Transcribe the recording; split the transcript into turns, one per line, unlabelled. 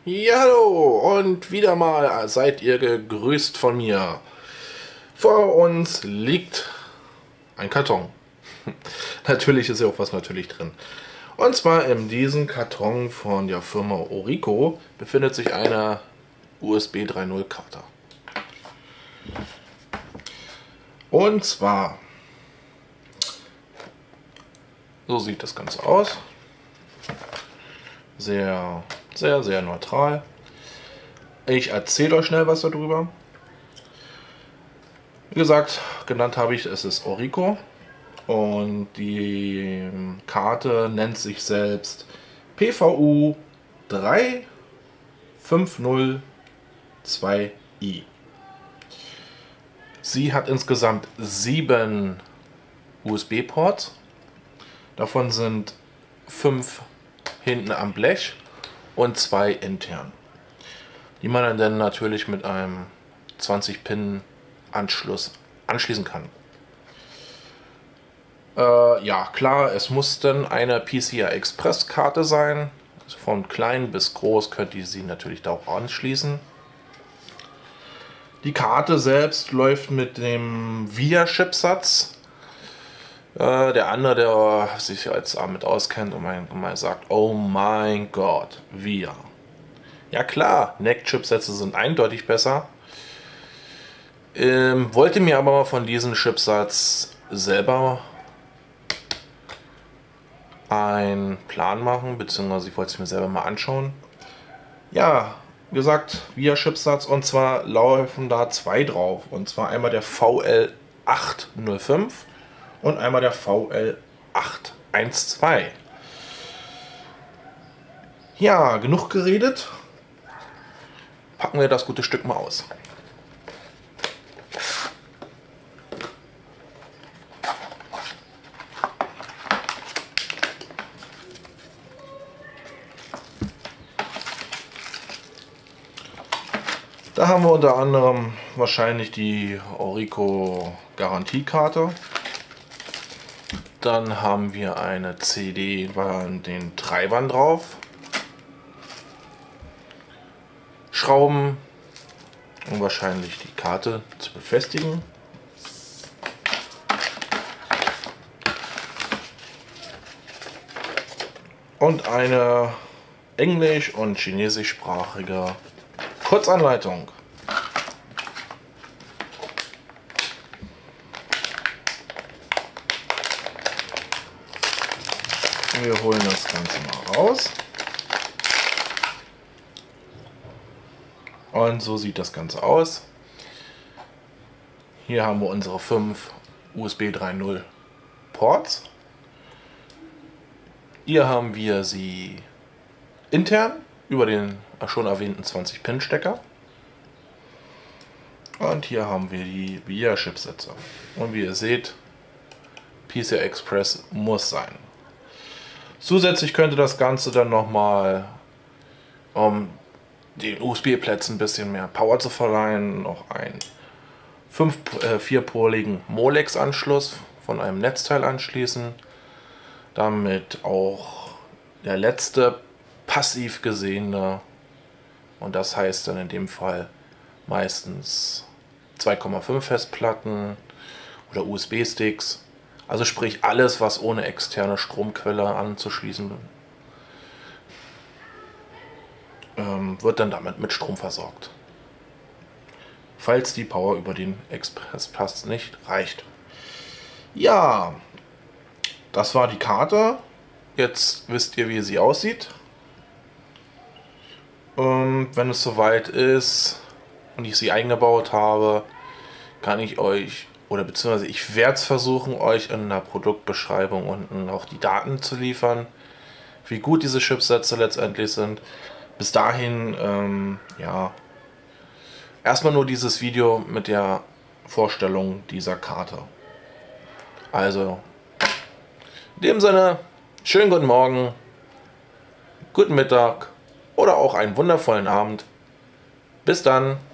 Ja, hallo und wieder mal seid ihr gegrüßt von mir. Vor uns liegt ein Karton. Natürlich ist ja auch was natürlich drin. Und zwar in diesem Karton von der Firma Orico befindet sich eine USB 3.0 Karte. Und zwar, so sieht das Ganze aus. Sehr, sehr, sehr neutral. Ich erzähle euch schnell was darüber. Wie gesagt, genannt habe ich, es ist Orico. Und die Karte nennt sich selbst PVU 3502i. Sie hat insgesamt 7 USB-Ports. Davon sind 5 hinten am Blech und 2 intern, die man dann natürlich mit einem 20-Pin-Anschluss anschließen kann. Ja, klar, es muss dann eine PCI Express Karte sein. Also von klein bis groß könnt ihr sie natürlich da auch anschließen. Die Karte selbst läuft mit dem VIA-Chipsatz. Der andere, der sich jetzt damit auskennt und mal sagt, oh mein Gott, VIA. Ja klar, NEC-Chipsätze sind eindeutig besser. Wollte mir aber mal von diesem Chipsatz selber einen Plan machen, beziehungsweise ich wollte es mir selber mal anschauen. Ja, wie gesagt, VIA-Chipsatz, und zwar laufen da 2 drauf. Und zwar einmal der VL805 und einmal der VL812. Ja, genug geredet. Packen wir das gute Stück mal aus. Da haben wir unter anderem wahrscheinlich die Orico Garantiekarte. Dann haben wir eine CD mit den Treibern drauf. Schrauben, um wahrscheinlich die Karte zu befestigen. Und eine englisch- und chinesischsprachige Kurzanleitung. Wir holen das Ganze mal raus. Und so sieht das Ganze aus. Hier haben wir unsere 5 USB 3.0 Ports. Hier haben wir sie intern über den schon erwähnten 20-Pin-Stecker. Und hier haben wir die VIA-Chipsätze. Und wie ihr seht, PCI Express muss sein. Zusätzlich könnte das Ganze dann nochmal, um den USB-Plätzen ein bisschen mehr Power zu verleihen, noch einen 4-poligen Molex-Anschluss von einem Netzteil anschließen. Damit auch der letzte passiv gesehene, und das heißt dann in dem Fall meistens 2,5 Festplatten oder USB-Sticks, also sprich alles, was ohne externe Stromquelle anzuschließen wird dann damit mit Strom versorgt, falls die Power über den Expresspass nicht reicht. Ja, das war die Karte. Jetzt wisst ihr, wie sie aussieht. Wenn es soweit ist und ich sie eingebaut habe, kann ich euch, oder beziehungsweise ich werde es versuchen, euch in der Produktbeschreibung unten auch die Daten zu liefern, wie gut diese Chipsätze letztendlich sind. Bis dahin, ja, erstmal nur dieses Video mit der Vorstellung dieser Karte. Also, in dem Sinne, schönen guten Morgen, guten Mittag oder auch einen wundervollen Abend. Bis dann.